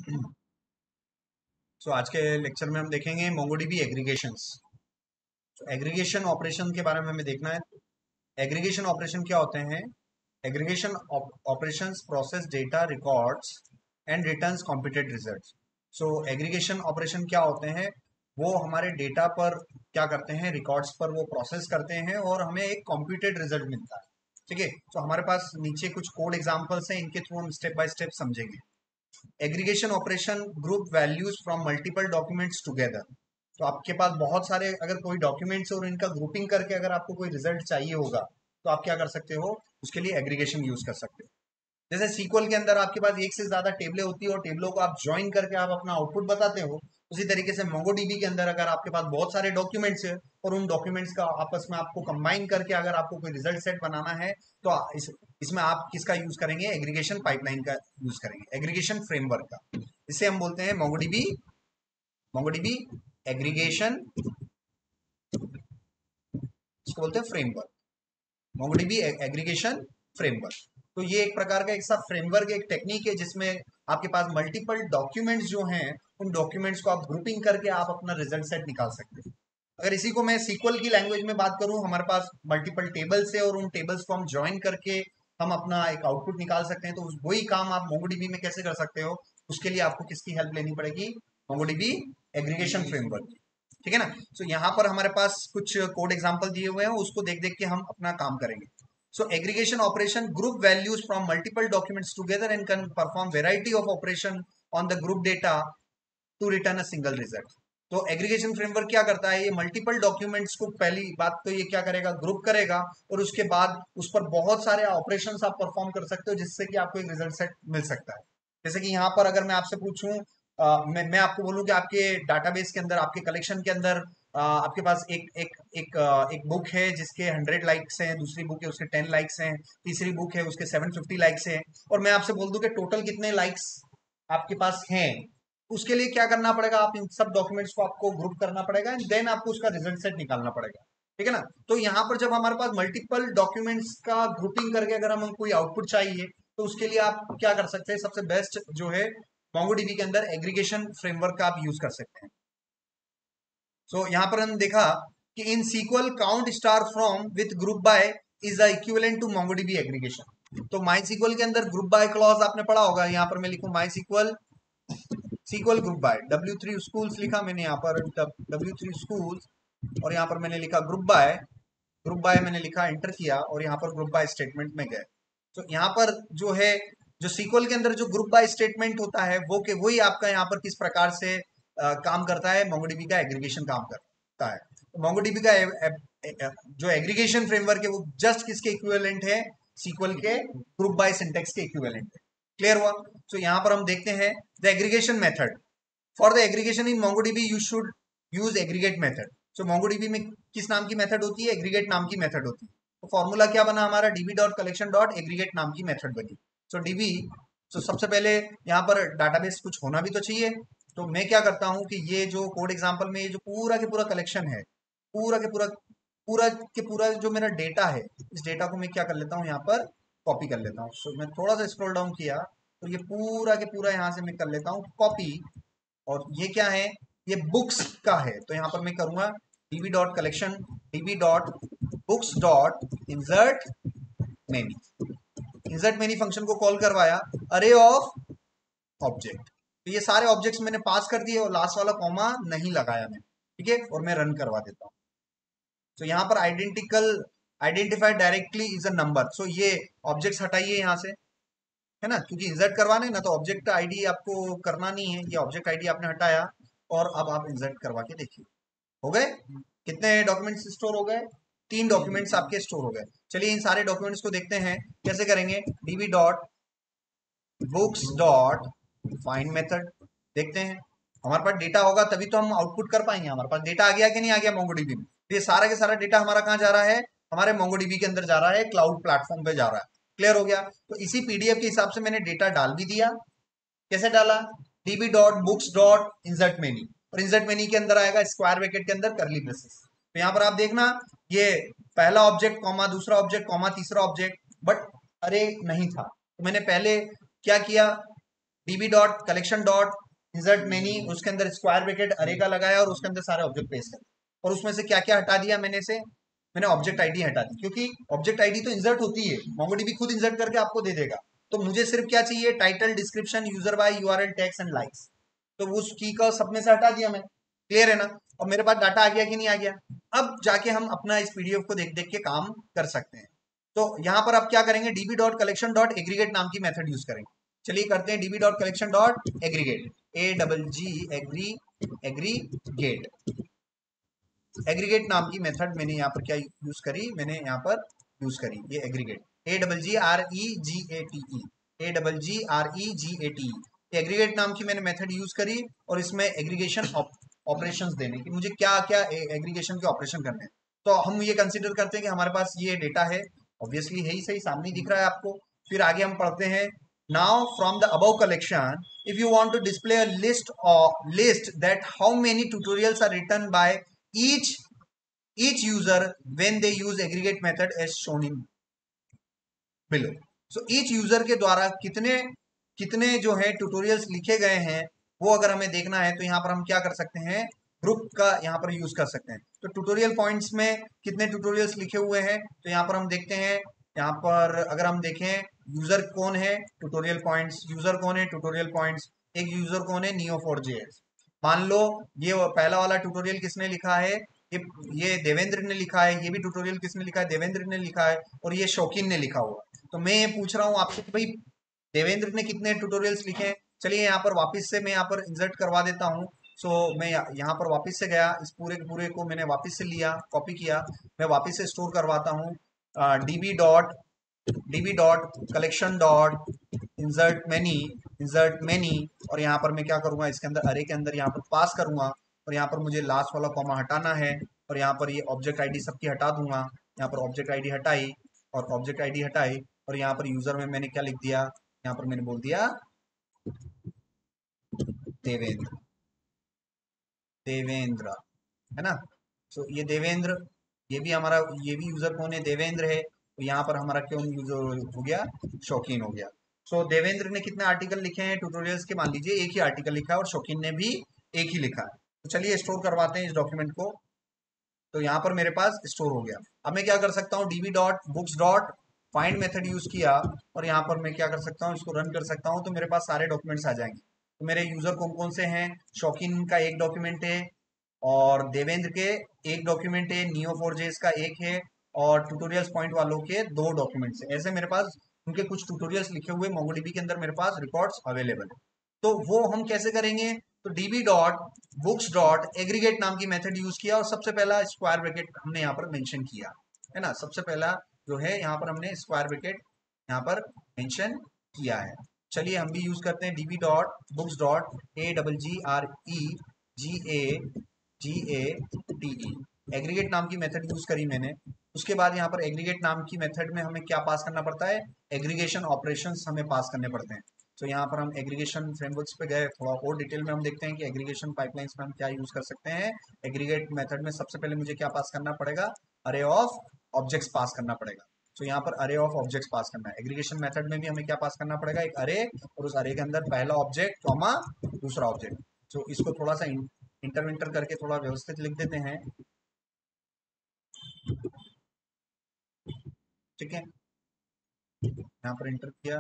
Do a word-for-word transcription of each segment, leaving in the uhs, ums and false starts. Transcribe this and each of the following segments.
सो so, आज के lecture में हम देखेंगे मोंगोडीबी एग्रीगेशंस। तो एग्रीगेशन ऑपरेशन के बारे में हमें देखना है। एग्रीगेशन ऑपरेशन क्या होते हैं? Aggregation operations process data records and returns computed results. So aggregation operation क्या होते हैं? वो हमारे डेटा पर क्या करते हैं, रिकॉर्ड्स पर वो प्रोसेस करते हैं और हमें एक कंप्यूटेड रिजल्ट मिलता है। ठीक है, तो हमारे पास नीचे कुछ कोड एग्जांपल्स हैं, इनके थ्रू हम स्टेप बाय स्टेप समझेंगे। Aggregation operation group values from multiple documents together. तो आपके पास बहुत सारे अगर कोई डॉक्यूमेंट्स और इनका ग्रुपिंग करके अगर आपको कोई रिजल्ट चाहिए होगा तो आप क्या कर सकते हो, उसके लिए एग्रीगेशन यूज कर सकते हो। जैसे सीक्वल के अंदर आपके पास एक से ज्यादा टेबलें होती है और टेबलों को आप ज्वाइन करके आप अपना आउटपुट बताते हो। उसी तरीके से मोंगोडीबी के अंदर अगर आपके पास बहुत सारे डॉक्यूमेंट्स है और उन डॉक्यूमेंट्स का आपस में आपको कंबाइन करके अगर आपको कोई रिजल्ट सेट बनाना है तो इस इसमें आप किसका यूज करेंगे? एग्रीगेशन पाइपलाइन का यूज करेंगे, एग्रीगेशन फ्रेमवर्क का। इसे हम बोलते हैं मोंगोडीबी मोंगोडीबी एग्रीगेशन, इसको बोलते हैं फ्रेमवर्क, मोंगोडीबी एग्रीगेशन फ्रेमवर्क। तो ये एक प्रकार का एक सा फ्रेमवर्क, एक टेक्निक है जिसमें आपके पास मल्टीपल डॉक्यूमेंट्स जो हैं उन डॉक्यूमेंट्स को आप ग्रुपिंग करके आप अपना रिजल्ट सेट निकाल सकते हैं। अगर इसी को मैं सीक्वल की लैंग्वेज में बात करूं, हमारे पास मल्टीपल टेबल्स है और उन टेबल्स को हम ज्वाइन करके हम अपना एक आउटपुट निकाल सकते हैं। तो उस वही काम आप मोंगोडीबी में कैसे कर सकते हो? उसके लिए आपको किसकी हेल्प लेनी पड़ेगी? MongoDB aggregation framework. ठीक है ना। सो so, यहाँ पर हमारे पास कुछ कोड एग्जांपल दिए हुए हैं, उसको देख देख के हम अपना काम करेंगे। So aggregation operation group values from multiple documents together and can perform variety of operation on the group data to return a single result. तो एग्रीगेशन फ्रेमवर्क क्या करता है? ये मल्टीपल डॉक्यूमेंट्स को पहली बात तो ये क्या करेगा, ग्रुप करेगा और उसके बाद उस पर बहुत सारे ऑपरेशंस आप परफॉर्म कर सकते हो जिससे कि आपको एक रिजल्ट सेट मिल सकता है। जैसे कि यहाँ पर अगर मैं आपसे पूछूं, अ, मैं मैं आपको बोलूं कि आपके डाटाबेस के अंदर, आपके कलेक्शन के अंदर अ, आपके पास एक एक एक अ, एक बुक है जिसके हंड्रेड लाइक्स हैं, दूसरी बुक है उसके टेन लाइक्स हैं, तीसरी बुक है उसके सेवन फिफ्टी लाइक्स हैं, और मैं आपसे बोल दूं कि टोटल कितने लाइक्स आपके पास हैं। उसके लिए क्या करना पड़ेगा? आप इन सब डॉक्यूमेंट्स को आपको ग्रुप करना पड़ेगा एंड देन आपको उसका रिजल्ट सेट निकालना पड़ेगा। ठीक है ना। तो यहाँ पर जब हमारे पास मल्टीपल डॉक्यूमेंट्स का ग्रुपिंग करके अगर हमें कोई आउटपुट चाहिए तो उसके लिए आप क्या कर सकते हैं? सबसे बेस्ट जो है मोंगोडीबी के अंदर एग्रीगेशन फ्रेमवर्क का आप यूज कर सकते हैं। सो so, यहाँ पर हमने देखा कि in SQL count star from with group by is the equivalent to MongoDB aggregation. तो माई सीक्वल के अंदर ग्रुप बाय क्लॉज आपने पढ़ा होगा। यहाँ पर मैं लिखूं MySQL SQL group by, W three schools लिखा मैंने यहाँ पर, डब्ल्यू थ्री स्कूल्स, और यहाँ पर मैंने लिखा ग्रुप बाय। ग्रुप बाय मैंने लिखा, एंटर किया और यहाँ पर ग्रुप बाय स्टेटमेंट में गए। तो यहाँ पर जो है, जो सीक्वल के अंदर जो ग्रुप बाय स्टेटमेंट होता है वो के वही आपका यहाँ पर किस प्रकार से आ, काम करता है? मोंगोडीबी का एग्रीगेशन काम करता है। तो मोंगोडीबी का ए, ए, ए, जो एग्रीगेशन फ्रेमवर्क है वो जस्ट किसके इक्विवेलेंट है? सीक्वल के ग्रुप बाय सिंटेक्स के इक्विवेलेंट है। क्लियर हुआ? तो यहाँ पर हम देखते हैं the aggregation method. For the aggregation in MongoDB you should use aggregate method. So MongoDB में किस नाम की मेथड होती है? एग्रीगेट नाम की मेथड होती है। तो फॉर्मूला क्या बना हमारा? DB dot collection dot aggregate नाम की मेथड बनी। सो डीबी, तो सबसे पहले यहाँ पर डाटाबेस कुछ होना भी तो चाहिए। तो मैं क्या करता हूँ कि ये जो कोड एग्जाम्पल में ये जो पूरा के पूरा कलेक्शन है, पूरा के पूरा पूरा के पूरा जो मेरा डेटा है, इस डेटा को मैं क्या कर लेता हूँ, यहाँ पर कॉपी कर लेता हूँ। सो मैं थोड़ा सा स्क्रॉल डाउन किया तो ये पूरा के पूरा यहाँ से मैं कर लेता हूँ कॉपी। और ये क्या है? ये बुक्स का है। तो यहाँ पर मैं करूंगा DB dot collection, DB dot books dot insert many. Insert many function को कॉल करवाया, अरे ऑफ ऑब्जेक्ट। तो ये सारे ऑब्जेक्ट्स मैंने पास कर दिए और लास्ट वाला कॉमा नहीं लगाया मैं। ठीक है, और मैं रन करवा देता हूँ। तो यहाँ पर identical identified directly is a number. So ये ऑब्जेक्ट्स हटाइए यहाँ से, है ना, क्योंकि इंसर्ट करवाना है ना, तो ऑब्जेक्ट आईडी आपको करना नहीं है। ये ऑब्जेक्ट आईडी आपने हटाया और अब आप इंसर्ट करवा के देखिए। हो गए? कितने डॉक्यूमेंट्स स्टोर हो गए? तीन डॉक्यूमेंट्स आपके स्टोर हो गए। चलिए इन सारे डॉक्यूमेंट्स को देखते हैं कैसे करेंगे। DB dot books dot find method. देखते हैं, हमारे पास डेटा होगा तभी तो हम आउटपुट कर पाएंगे। हमारे पास डेटा आ गया कि नहीं आ गया मोंगोडीबी में? तो ये सारा के सारा डेटा हमारा कहाँ जा रहा है? हमारे मोंगोडीबी के अंदर जा रहा है, क्लाउड प्लेटफॉर्म पे जा रहा है। क्लियर हो गया? तो इसी पीडीएफ के हिसाब से मैंने डेटा डाल भी दिया। कैसे डाला? DB dot books dot insert many, और इंसर्ट मेनी के अंदर आएगा स्क्वायर ब्रैकेट के अंदर करली ब्रेसेस। तो यहाँ पर आप देखना, ये पहला ऑब्जेक्ट कॉमा दूसरा ऑब्जेक्ट कॉमा तीसरा ऑब्जेक्ट, बट अरे नहीं था। तो मैंने पहले क्या किया? DB dot collection dot insert many, उसके अंदर स्क्वायर ब्रैकेट अरे का लगाया और उसके अंदर सारे ऑब्जेक्ट पेस्ट कर, और उसमें से क्या क्या हटा दिया मैंने से मैंने ऑब्जेक्ट आईडी हटा दी, क्योंकि ऑब्जेक्ट आईडी तो इंसर्ट होती है, मोंगोडीबी खुद इंसर्ट करके आपको दे देगा। तो मुझे सिर्फ क्या चाहिए, title, description, user by, URL, tags and likes. तो उस की का सब में से हटा दिया मैंने, क्लियर है ना। और मेरे पास डाटा आ गया कि नहीं आ गया। अब जाके हम अपना इस पीडीएफ को देख देख के काम कर सकते हैं। तो यहाँ पर आप क्या करेंगे, DB dot collection dot aggregate नाम की मेथड यूज करेंगे। चलिए करते हैं DB dot collection dot aggregate, A double G aggre aggregate aggregate नाम की मेथड मैंने यहाँ पर क्या यूज करी, मैंने यहाँ पर यूज करी ये aggregate, A double G R E G A T E, A double G R E G A T E, aggregate नाम की मैंने मेथड यूज करी, और इसमें एग्रीगेशन ऑपरेशंस देने की, मुझे क्या क्या एग्रीगेशन के ऑपरेशन करने हैं। तो हम ये कंसिडर करते हैं कि हमारे पास ये डेटा है, ऑब्वियसली है ही, सही सामने दिख रहा है आपको। फिर आगे हम पढ़ते हैं, now from the above collection if you want to display a list or list that how many tutorials are written by each each user when they use aggregate method as shown in below. so each user के द्वारा कितने कितने जो है tutorials लिखे गए हैं, वो अगर हमें देखना है तो यहाँ पर हम क्या कर सकते हैं, ग्रुप का यहाँ पर यूज कर सकते हैं। तो ट्यूटोरियल पॉइंट्स में कितने ट्यूटोरियल्स लिखे हुए हैं, तो यहाँ पर हम देखते हैं, यहाँ पर अगर हम देखें यूजर कौन है, ट्यूटोरियल पॉइंट्स, यूजर कौन है, ट्यूटोरियल पॉइंट्स, एक यूजर कौन है, नियो फोर जे एस। मान लो ये पहला वाला ट्यूटोरियल किसने लिखा है, ये ये देवेंद्र ने लिखा है, ये भी ट्यूटोरियल किसने लिखा है, देवेंद्र ने लिखा है, और ये शौकीन ने लिखा हुआ। तो मैं ये पूछ रहा हूँ आपसे कि भाई देवेंद्र ने कितने ट्यूटोरियल्स लिखे हैं। चलिए यहाँ पर वापस से मैं यहाँ पर इंसर्ट करवा देता हूँ। सो मैं यहाँ पर वापस से गया, इस पूरे के पूरे को मैंने वापस से लिया, कॉपी किया, मैं वापस से स्टोर करवाता हूँ, DB dot DB dot collection dot insert many insert many और यहाँ पर मैं क्या करूँगा, इसके अंदर अरे के अंदर यहाँ पर पास करूँगा, और यहाँ पर मुझे लास्ट वाला कॉमा हटाना है, और यहाँ पर ये ऑब्जेक्ट आईडी सबकी हटा दूंगा। यहाँ पर ऑब्जेक्ट आईडी हटाई और ऑब्जेक्ट आईडी हटाई, और यहाँ पर यूजर में मैंने क्या लिख दिया, यहाँ पर मैंने बोल दिया देवेंद्र, देवेंद्र है ना। तो ये देवेंद्र, ये भी हमारा, ये भी यूजर कौन है, देवेंद्र है। तो यहाँ पर हमारा क्यों यूजर हो गया, शौकीन हो गया। सो so, देवेंद्र ने कितने आर्टिकल लिखे हैं ट्यूटोरियल्स के, मान लीजिए एक ही आर्टिकल लिखा है, और शौकीन ने भी एक ही लिखा है। तो चलिए स्टोर करवाते हैं इस डॉक्यूमेंट को। तो यहाँ पर मेरे पास स्टोर हो गया। अब मैं क्या कर सकता हूँ, DB dot books dot find method use किया, और यहाँ पर मैं क्या कर सकता हूँ, इसको रन कर सकता हूँ, तो मेरे पास सारे डॉक्यूमेंट्स आ जाएंगे। तो मेरे यूजर कौन कौन से हैं, शौकीन का एक डॉक्यूमेंट है, और देवेंद्र के एक डॉक्यूमेंट है, नियो फोर जेस का एक है, और ट्यूटोरियल्स पॉइंट वालों के दो डॉक्यूमेंट्स है। ऐसे मेरे पास उनके कुछ ट्यूटोरियल्स लिखे हुए मोंगोडीबी के अंदर मेरे पास रिकॉर्ड्स अवेलेबल है। तो वो हम कैसे करेंगे, तो DB dot books dot aggregate नाम की मेथड यूज किया, और सबसे पहला स्क्वायर ब्रैकेट हमने यहाँ पर मेंशन किया है ना। सबसे पहला जो है यहाँ पर हमने स्क्वायर ब्रैकेट यहाँ पर मेंशन किया है। चलिए हम भी यूज करते हैं DB dot books dot A double G R E G A G A T E, aggregate नाम की मेथड यूज करी मैंने। उसके बाद यहाँ पर एग्रीगेट नाम की मेथड में हमें क्या पास करना पड़ता है, एग्रीगेशन ऑपरेशंस हमें पास करने पड़ते हैं। तो यहाँ पर हम एग्रीगेशन फ्रेमवर्क्स पे गए, थोड़ा और डिटेल में हम देखते हैं कि एग्रीगेशन पाइपलाइंस में हम क्या यूज कर सकते हैं। एग्रीगेट मेथड में सबसे पहले मुझे क्या पास करना पड़ेगा, अरे ऑफ ऑब्जेक्ट्स पास करना पड़ेगा। तो यहाँ पर अरे ऑफ ऑब्जेक्ट्स पास करना है। एग्रीगेशन मेथड में भी हमें क्या पास करना पड़ेगा, एक अरे, और उस अरे के अंदर पहला ऑब्जेक्ट कॉमा दूसरा ऑब्जेक्ट। तो इसको थोड़ा सा इंटर विंटर करके थोड़ा व्यवस्थित लिख देते हैं, ठीक है। यहाँ पर इंटर किया,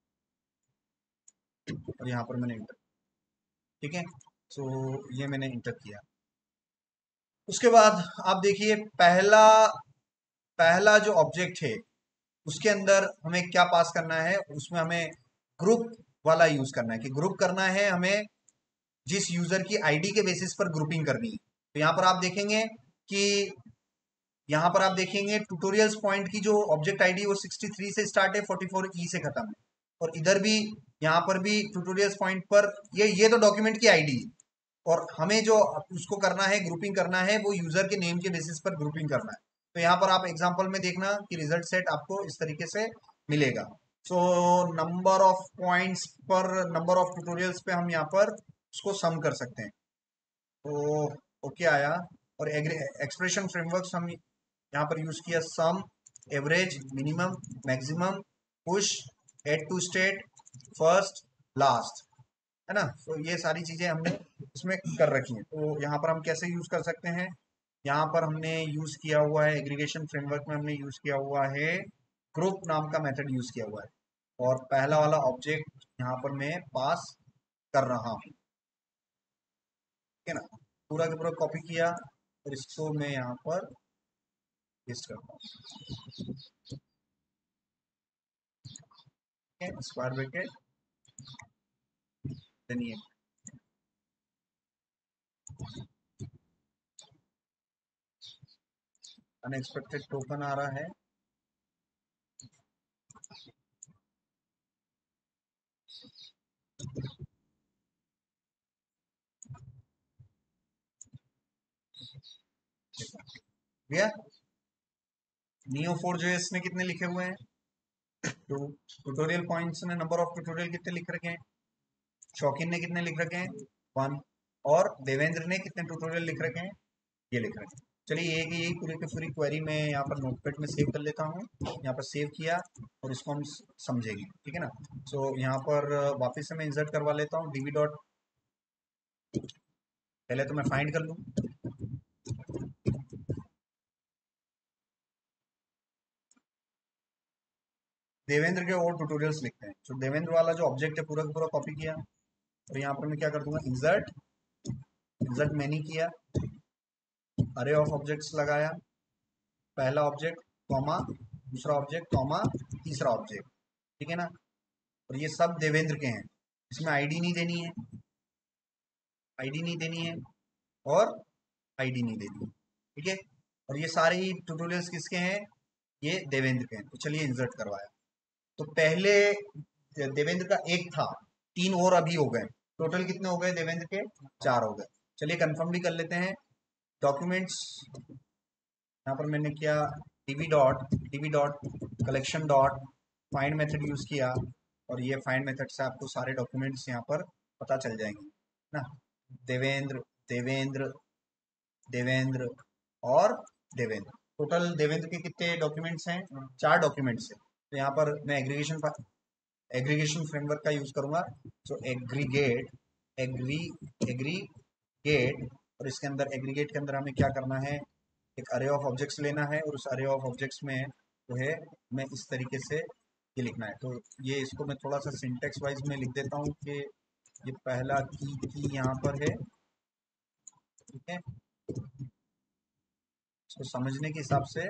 और यहाँ पर मैंने इंटर, ठीक है। तो ये मैंने इंटर किया। उसके बाद आप देखिए, पहला पहला जो ऑब्जेक्ट है उसके अंदर हमें क्या पास करना है, उसमें हमें ग्रुप वाला यूज करना है, कि ग्रुप करना है हमें जिस यूजर की आईडी के बेसिस पर ग्रुपिंग करनी है। तो यहाँ पर आप देखेंगे कि यहाँ पर आप देखेंगे ट्यूटोरियल्स पॉइंट की जो ऑब्जेक्ट आईडी वो सिक्सटी थ्री से स्टार्ट है, फोर्टी फोर ई से खत्म है, और इधर भी यहाँ पर भी ट्यूटोरियल्स पॉइंट पर ये ये तो डॉक्यूमेंट की आईडी है, और हमें जो उसको करना है, ग्रुपिंग करना है, वो यूजर के नेम के बेसिस पर ग्रुपिंग करना है। तो यहाँ पर आप एग्जाम्पल में देखना कि रिजल्ट सेट आपको इस तरीके से मिलेगा। सो नंबर ऑफ पॉइंट्स पर नंबर ऑफ ट्यूटोरियल्स पे हम यहाँ पर उसको सम कर सकते हैं। तो ओके आया, और एक्सप्रेशन फ्रेमवर्क्स हम यहाँ पर यूज किया, sum, average, minimum, maximum, push, add to state, first, last. है ना। तो ये सारी चीजें हमने इसमें कर रखी हैं। तो यहाँ पर हम कैसे यूज कर सकते हैं, यहाँ पर हमने यूज किया हुआ है एग्रीगेशन फ्रेमवर्क में, हमने यूज किया हुआ है ग्रुप नाम का मेथड यूज किया हुआ है। और पहला वाला ऑब्जेक्ट यहाँ पर मैं पास कर रहा हूँ, ठीक है ना। पूरा का पूरा कॉपी किया और इसको मैं यहाँ पर पेस्ट करता हूँ, ठीक है, स्क्वायर ब्रैकेट देन ये अनएक्सपेक्टेड टोकन आ रहा है। भैया नियो फोर जो इसने कितने लिखे हुए हैं, तो ट्यूटोरियल पॉइंट्स ने नंबर ऑफ ट्यूटोरियल कितने लिख रखे हैं, शौकीन ने कितने लिख रखे हैं, वन। और देवेंद्र ने कितने ट्यूटोरियल लिख रखे हैं, ये लिख रखे हैं। चलिए ये कि यही पूरी की पूरी क्वेरी मैं यहाँ पर नोटपैड में सेव कर लेता हूँ, यहाँ पर सेव किया और इसको हम समझेंगे, ठीक है ना। सो so, यहाँ पर वापस से मैं इंसर्ट करवा लेता हूँ डीबी डॉट, पहले तो मैं फाइंड कर लूँ, देवेंद्र के और ट्यूटोरियल्स लिखते हैं। तो देवेंद्र वाला जो ऑब्जेक्ट है पूरा का पूरा कॉपी किया और यहाँ पर मैं क्या कर दूंगा, इंसर्ट, इंसर्ट मैनी किया, अरे ऑफ ऑब्जेक्ट्स लगाया, पहला ऑब्जेक्ट कॉमा, दूसरा ऑब्जेक्ट कॉमा, तीसरा ऑब्जेक्ट, ठीक है ना। और ये सब देवेंद्र के हैं, इसमें आईडी नहीं देनी है, आईडी नहीं देनी है और आईडी नहीं देनी है, ठीक है। और ये सारे ही ट्यूटोरियल्स किसके हैं, ये देवेंद्र के हैं। तो चलिए इंसर्ट करवाया, तो पहले देवेंद्र का एक था, तीन और अभी हो गए, टोटल कितने हो गए देवेंद्र के, चार हो गए। चलिए कंफर्म भी कर लेते हैं, डॉक्यूमेंट्स यहाँ पर मैंने किया DB dot DB dot collection dot find method use किया और ये फाइंड मेथड से आपको सारे डॉक्यूमेंट्स यहाँ पर पता चल जाएंगे ना। देवेंद्र, देवेंद्र, देवेंद्र और देवेंद्र, टोटल देवेंद्र के कितने डॉक्यूमेंट्स हैं, चार डॉक्यूमेंट्स हैं। तो यहाँ पर मैं एग्रीगेशन एग्रीगेशन फ्रेमवर्क का यूज करूंगा। सो एग्रीगेट, एग्री एग्रीगेट, और इसके अंदर एग्रीगेट के अंदर हमें क्या करना है, एक अरे ऑफ ऑब्जेक्ट्स लेना है और उस अरे ऑफ ऑब्जेक्ट्स में जो है मैं इस तरीके से ये लिखना है। तो ये इसको मैं थोड़ा सा सिंटेक्स वाइज में लिख देता हूँ कि ये पहला की की यहाँ पर है, ठीक है, इसको समझने के हिसाब से।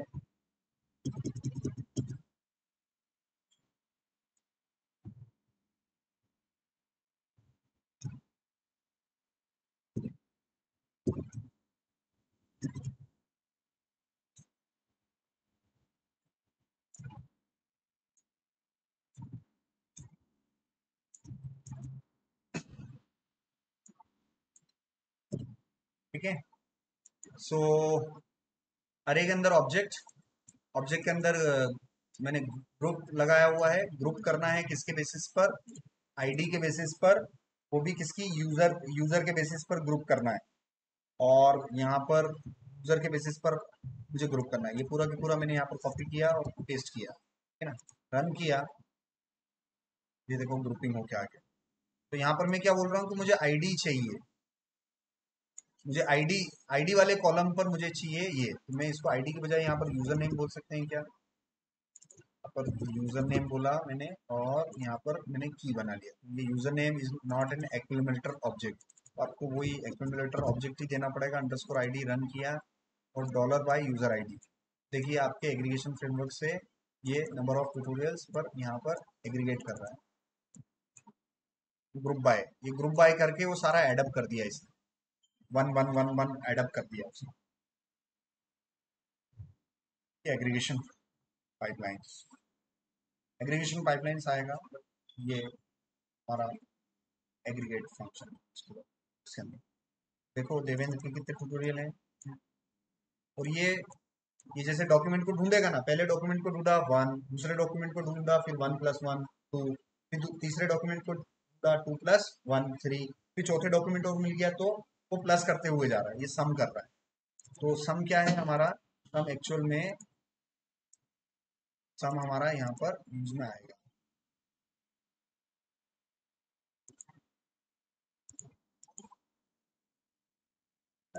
ठीक है, सो अरे के अंदर ऑब्जेक्ट, ऑब्जेक्ट के अंदर अ, मैंने ग्रुप लगाया हुआ है, ग्रुप करना है किसके बेसिस पर, आईडी के बेसिस पर, वो भी किसकी, यूजर, यूजर के बेसिस पर ग्रुप करना है। और यहाँ पर यूजर के बेसिस पर मुझे ग्रुप करना है। ये पूरा का पूरा मैंने यहाँ पर कॉपी किया और पेस्ट किया, ठीक है ना, रन किया, ये देखो ग्रुपिंग हो क्या आ गया। तो यहाँ पर मैं क्या बोल रहा हूँ कि मुझे आईडी चाहिए, मुझे आईडी, आईडी वाले कॉलम पर मुझे चाहिए ये, तो मैं इसको आईडी के बजाय यहाँ पर यूजर नेम बोल सकते हैं क्या, पर यूजर नेम बोला मैंने और यहाँ पर मैंने की बना लिया। ये user name is not an accumulator object, तो आपको वही एक्यूमुलेटर ऑब्जेक्ट ही देना पड़ेगा। अंडरस्कोर आईडी रन किया और डॉलर बाय यूजर आईडी, देखिए आपके एग्रीगेशन फ्रेमवर्क से ये नंबर ऑफ ट्यूटोरियल्स पर यहाँ पर एग्रीगेट कर रहा है, ग्रुप बाय, ये ग्रुप बाय करके वो सारा एडअप कर दिया इसने, one one one one add up कर दिया उसने। एग्रीगेशन पाइपलाइंस, एग्रीगेशन पाइपलाइंस आएगा, ये हमारा एग्रीगेट फंक्शन, इसके अंदर देखो देवेंद्र के कितने ट्यूटोरियल हैं। और ये ये जैसे डॉक्यूमेंट को ढूंढेगा ना, पहले डॉक्यूमेंट को ढूंढा वन, दूसरे डॉक्यूमेंट को ढूंढा फिर वन प्लस वन टू, फिर दू- तीसरे डॉक्यूमेंट को ढूंढा टू प्लस वन थ्री, फिर चौथे डॉक्यूमेंट और मिल गया तो वो प्लस करते हुए जा रहा है, ये सम कर रहा है। तो सम क्या है हमारा, सम एक्चुअल में, सम हमारा यहाँ पर यूज में आएगा।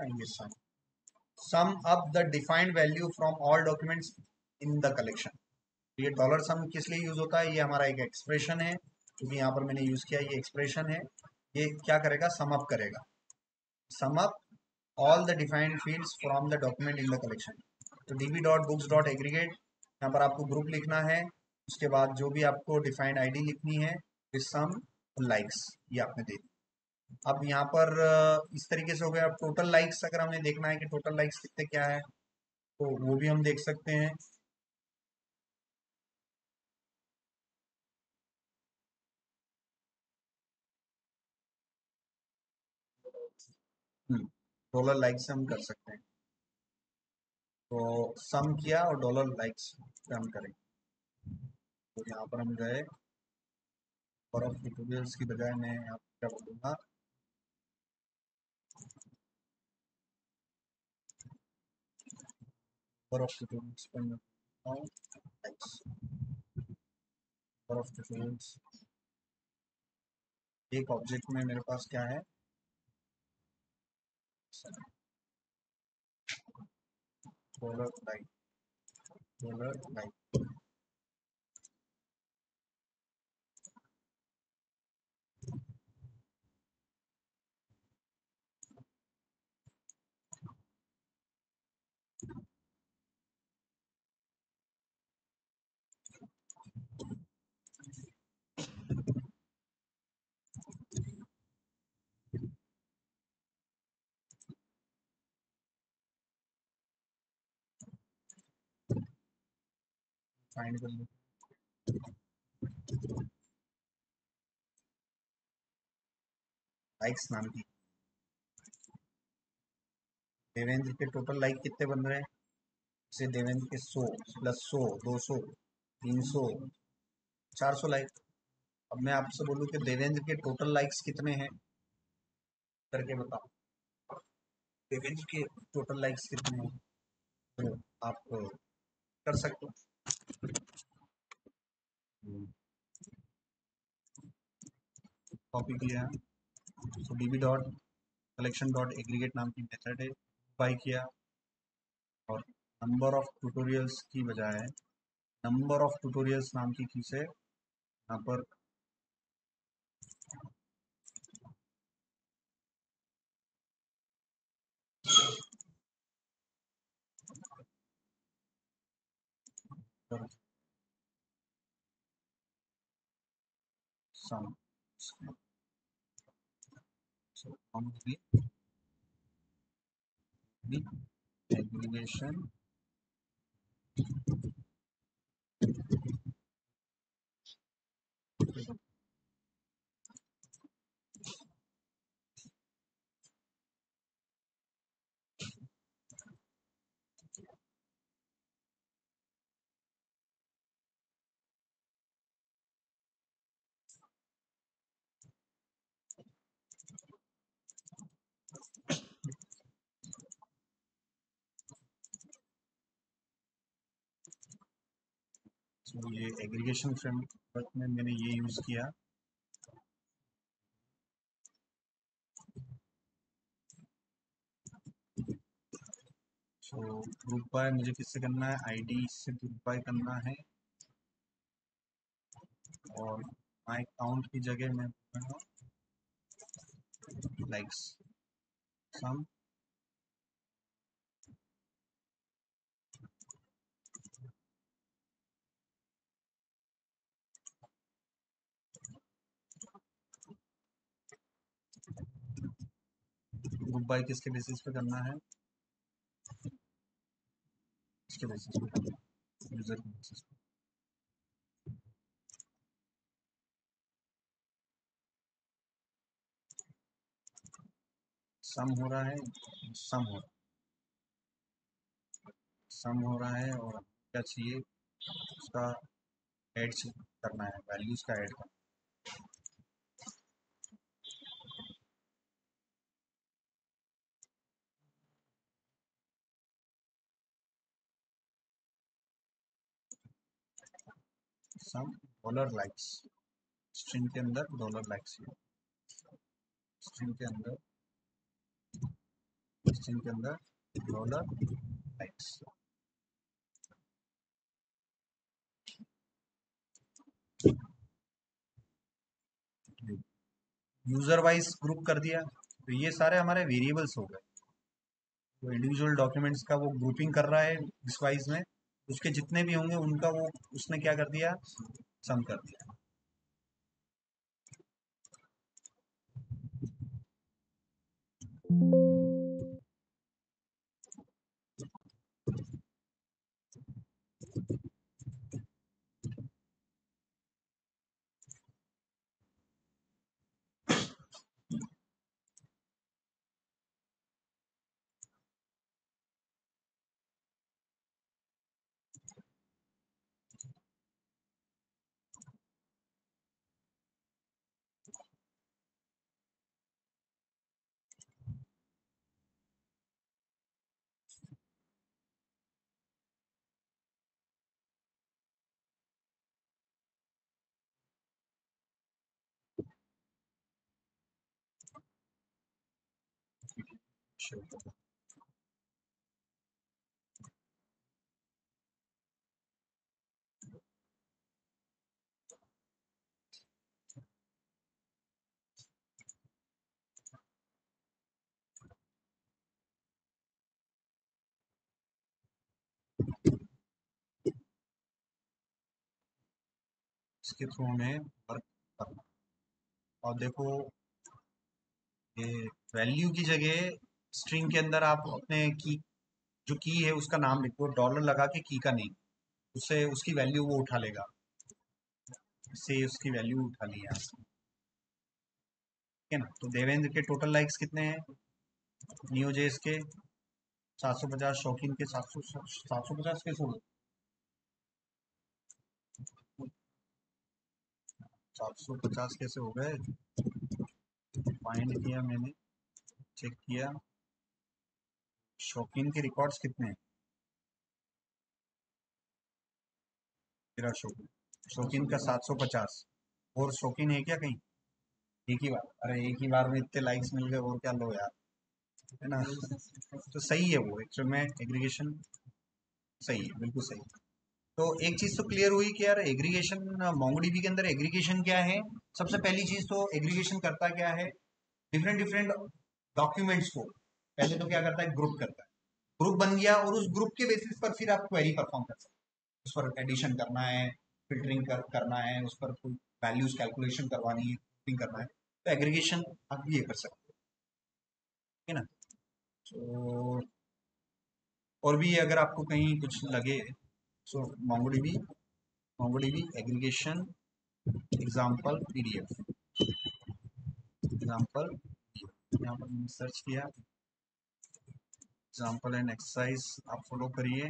आएंगे sum sum up the defined value from all documents in the collection. ये डॉलर सम किस लिए यूज होता है? ये हमारा एक एक्सप्रेशन है, क्योंकि यहाँ पर मैंने यूज किया, ये एक्सप्रेशन है। ये क्या करेगा? सम अप करेगा, sum up all the defined fields from the document in the collection. तो DB dot books dot aggregate, यहाँ पर आपको ग्रुप लिखना है, उसके बाद जो भी आपको डिफाइंड आईडी लिखनी है विद सम लाइक्स, ये आपने दे दी। अब यहाँ पर अ, इस तरीके से हो गया। अब टोटल लाइक्स अगर हमें देखना है कि टोटल लाइक्स कितने क्या है, तो वो भी हम देख सकते हैं। डॉलर लाइक्स से हम कर सकते हैं। तो सम किया और डॉलर लाइक्स पे हम करें, तो यहाँ पर हम गए, और ऑफ ट्यूटोरियल्स की बजाय मैं यहाँ पर क्या बोलूँगा, नंबर ऑफ ट्यूटोरियल्स पे मैं लाइक्स, नंबर ऑफ ट्यूटोरियल्स। एक ऑब्जेक्ट में मेरे पास क्या है? Dollar like, dollar like. Find कर लो लाइक्स नाम की। देवेंद्र के टोटल लाइक कितने बन रहे हैं? जैसे देवेंद्र के सौ प्लस सौ, दो सौ, तीन सौ, चार सौ लाइक। अब मैं आपसे बोलूं कि देवेंद्र के टोटल लाइक्स कितने हैं, करके बताओ। देवेंद्र के टोटल लाइक्स कितने हैं, तो आप कर सकते हो। कॉपी किया, तो DB dot collection dot aggregate नाम की मेथड है, बाई किया, और नंबर ऑफ ट्यूटोरियल्स की बजाय नंबर ऑफ ट्यूटोरियल्स नाम की की से यहाँ पर सम, so हम भी एग्रीगेशन तो ये एग्रीगेशन फ्रेमवर्क में मैंने ये यूज़ किया। सो ग्रुप बाय मुझे किससे करना है? आईडी से ग्रुप बाय करना है, और माय काउंट की जगह मैं लाइक्स सम, ग्रुप बाय किसके बेसिस पे करना है? इसके बेसिस पे करना है, यूजर के बेसिस पे। सम हो रहा है, सम हो सम हो रहा है, और क्या चाहिए उसका ऐड करना है, वैल्यूज का ऐड करना है। सम डॉलर लाइक्स, स्ट्रिंग के अंदर डॉलर लाइक्स, स्ट्रिंग के अंदर स्ट्रिंग के अंदर dollar types. User wise group कर दिया, तो ये सारे हमारे वेरिएबल्स हो गए। तो इंडिविजुअल डॉक्यूमेंट्स का वो ग्रुपिंग कर रहा है इस वाइज में, उसके जितने भी होंगे उनका वो उसने क्या कर दिया, सम कर दिया। इसके थ्रू हमें वर्क करना। और देखो ये वैल्यू की जगह स्ट्रिंग के अंदर आप अपने की जो की है उसका नाम लिखो, डॉलर लगा के की का नेम, उससे उसकी वैल्यू वो उठा लेगा। इससे उसकी वैल्यू उठा ली है, ठीक है ना। तो देवेंद्र के टोटल लाइक्स कितने हैं, नियोजेस के सात सौ पचास, शौकीन के सात सौ सात सौ पचास कैसे हो गए, सात सौ पचास कैसे हो गए, फाइंड किया मैंने, चेक किया, शौकीन के रिकॉर्ड्स कितने हैं, तेरा शौकीन, शौकीन का सात सौ पचास, और शौकीन है क्या कहीं, एक ही बार, अरे एक ही बार में इतने लाइक्स मिल गए, और क्या लो यार, है ना। तो सही है वो एक्चुअल में एग्रीगेशन, सही है, बिल्कुल सही। तो एक चीज तो क्लियर हुई कि यार एग्रीगेशन, मोंगोडीबी के अंदर एग्रीगेशन क्या है। सबसे पहली चीज तो एग्रीगेशन करता क्या है, डिफरेंट डिफरेंट डॉक्यूमेंट्स को पहले तो क्या करता है, ग्रुप करता है। ग्रुप बन गया और उस ग्रुप के बेसिस पर फिर आप क्वेरी परफॉर्म कर सकते हैं। उस पर एडिशन करना है, फिल्टरिंग कर, करना है, उस पर कोई वैल्यूज कैलकुलेशन करवानी है, grouping करना है, तो एग्रीगेशन आप ये कर सकते हो, है ना। तो और भी अगर आपको कहीं कुछ लगे, so MongoDB, MongoDB aggregation example PDF, example यहाँ पर मैंने सर्च किया, एग्जाम्पल एंड एक्सरसाइज आप फॉलो करिए।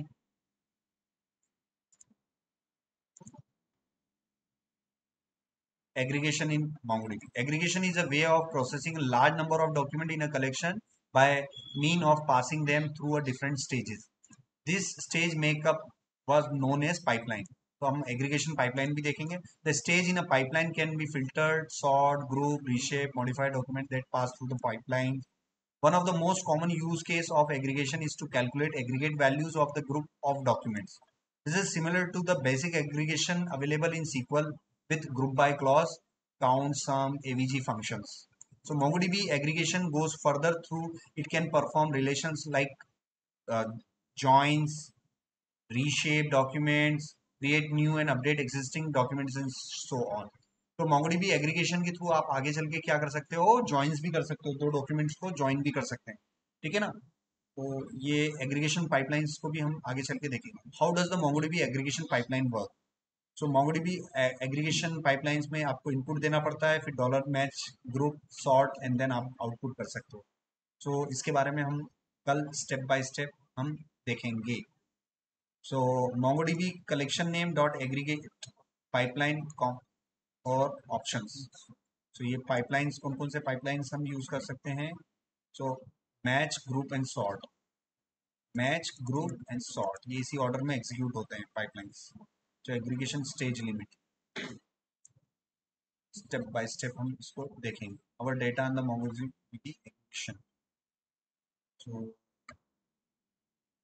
Aggregation in MongoDB. Aggregation is a way of processing a large number of documents in a collection by mean of passing them through a different stages. This stage makeup was known as pipeline. तो हम aggregation pipeline भी देखेंगे। The stage in a pipeline can be filtered, sort, group, reshape, modified document that pass through the pipeline. One of the most common use case of aggregation is to calculate aggregate values of the group of documents. This is similar to the basic aggregation available in S Q L with group by clause, count, sum, A V G functions. So MongoDB aggregation goes further through. It can perform relations like uh, joins, reshape documents, create new and update existing documents and so on. तो MongoDB aggregation के through आप आगे चल के क्या कर सकते हो, ज्वाइंस भी कर सकते हो, दो डॉक्यूमेंट्स को ज्वाइन भी कर सकते हैं, ठीक है ना। तो ये एग्रीगेशन पाइपलाइंस को भी हम आगे चल के देखेंगे। How does the MongoDB aggregation pipeline work. So MongoDB aggregation pipelines में आपको इनपुट देना पड़ता है, फिर dollar match, group, sort and then आप आउटपुट कर सकते हो। सो so, इसके बारे में हम कल स्टेप बाय स्टेप हम देखेंगे। So MongoDB collection name dot aggregate pipeline और options. So ये pipelines कौन कौन से pipelines हम use कर सकते हैं। So match, group and sort, match, group and sort ये इसी order में execute होते हैं pipelines. So aggregation stage limit, step by step हम इसको देखेंगे। Our data on the MongoDB aggregation. So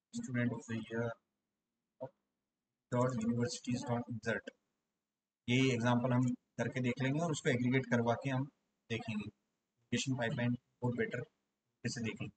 student of the year dot universities dot insert, ये example हम करके देख लेंगे और उसको एग्रीगेट करवा के हम देखेंगे एजुकेशन पाइपलाइन और बेटर कैसे देखेंगे।